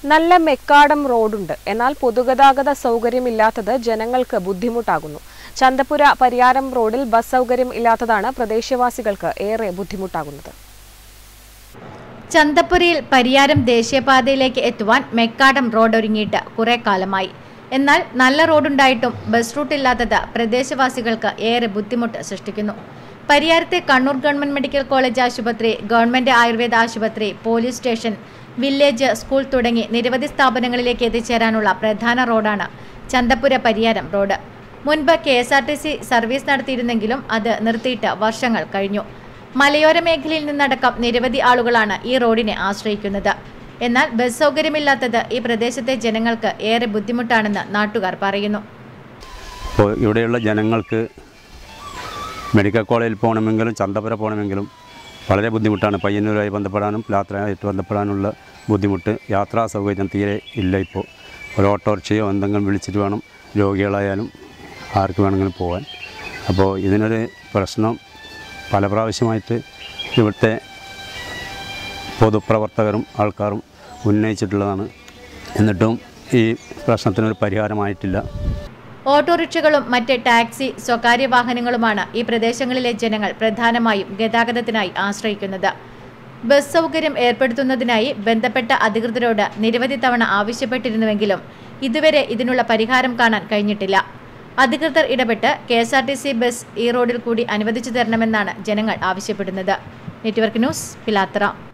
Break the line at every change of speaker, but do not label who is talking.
നല്ല മെക്കാടം റോഡുണ്ട്. എന്നാൽ പൊതുഗതാഗത സൗകര്യമില്ലാത്തത് ജനങ്ങൾക്ക് ബുദ്ധിമുട്ടാകുന്നു. ചന്തപുര പരിയാരം റോഡിൽ ബസ് സൗകര്യം ഇല്ലാത്തതാണ് പ്രദേശവാസികൾക്ക് ഏറെ ബുദ്ധിമുട്ടാകുന്നത്.
ചന്തപുരയിൽ പരിയാരം ദേശീയപാതയിലേക്ക് എത്തുവാൻ മെക്കാടം റോഡ് ഒരുങ്ങിയിട്ട് കുറെ കാലമായി. എന്നാൽ നല്ല റോഡുണ്ടായിട്ടും ബസ് റൂട്ട് ഇല്ലാത്തത് പ്രദേശവാസികൾക്ക് ഏറെ ബുദ്ധിമുട്ട് സൃഷ്ടിക്കുന്നു. പരിയാരത്തെ കണ്ണൂർ ഗവൺമെന്റ് മെഡിക്കൽ കോളേജ് ആശുപത്രി, ഗവൺമെന്റ് ആയുർവേദ ആശുപത്രി, പോലീസ് സ്റ്റേഷൻ, വില്ലേജ്, സ്കൂൾ തുടങ്ങി നിരവധി സ്ഥാപനങ്ങളിലേക്ക് എത്തിച്ചേരാനുള്ള പ്രധാന റോഡാണ് ചന്തപുര പരിയാരം റോഡ്. മുൻപ് KSRTC സർവീസ് നടത്തിയിരുന്നെങ്കിലും അത് നിർത്തിയിട്ട് വർഷങ്ങൾ കഴിഞ്ഞു. മലയോര മേഖലയിൽ നിന്നടക്കം നിരവധി ആളുകളാണ് ഈ റോഡിനെ ആശ്രയിക്കുന്നത്. എന്നാൽ ബസ് സൗകര്യമില്ലാത്തത് ഈ പ്രദേശത്തെ ജനങ്ങൾക്ക് ഏറെ ബുദ്ധിമുട്ടാണെന്ന് നാട്ടുകാർ പറയുന്നു.
ഇവിടെയുള്ള ജനങ്ങൾക്ക് മെഡിക്കൽ കോളേജിൽ പോകണമെങ്കിലും ചന്തപുര പോകണമെങ്കിലും വളരെ ബുദ്ധിമുട്ടാണ്. പയ്യന്നൂരുമായി ബന്ധപ്പെടാനും യാത്രയായിട്ട് ബന്ധപ്പെടാനുള്ള ബുദ്ധിമുട്ട്, യാത്രാ സൗകര്യം തീരെ ഇല്ല. ഇപ്പോൾ ഒരു ഓട്ടോറിക്ഷയോ എന്തെങ്കിലും വിളിച്ചിട്ട് വേണം രോഗികളായാലും ആർക്ക് വേണമെങ്കിലും പോകാൻ. അപ്പോൾ ഇതിനൊരു പ്രശ്നം പല പ്രാവശ്യമായിട്ട് ഇവിടുത്തെ പൊതുപ്രവർത്തകരും ആൾക്കാരും ഉന്നയിച്ചിട്ടുള്ളതാണ്. എന്നിട്ടും ഈ പ്രശ്നത്തിനൊരു പരിഹാരമായിട്ടില്ല.
ഓട്ടോറിക്ഷകളും മറ്റ് ടാക്സി, സ്വകാര്യ വാഹനങ്ങളുമാണ് ഈ പ്രദേശങ്ങളിലെ ജനങ്ങൾ പ്രധാനമായും ഗതാഗതത്തിനായി ആശ്രയിക്കുന്നത്. ബസ് സൗകര്യം ഏർപ്പെടുത്തുന്നതിനായി ബന്ധപ്പെട്ട അധികൃതരോട് നിരവധി തവണ ആവശ്യപ്പെട്ടിരുന്നുവെങ്കിലും ഇതുവരെ ഇതിനുള്ള പരിഹാരം കാണാൻ കഴിഞ്ഞിട്ടില്ല. അധികൃതർ ഇടപെട്ട് KSRTC ബസ് ഈ റോഡിൽ കൂടി അനുവദിച്ചു തരണമെന്നാണ് ജനങ്ങൾ ആവശ്യപ്പെടുന്നത്. Network news, Pilathara.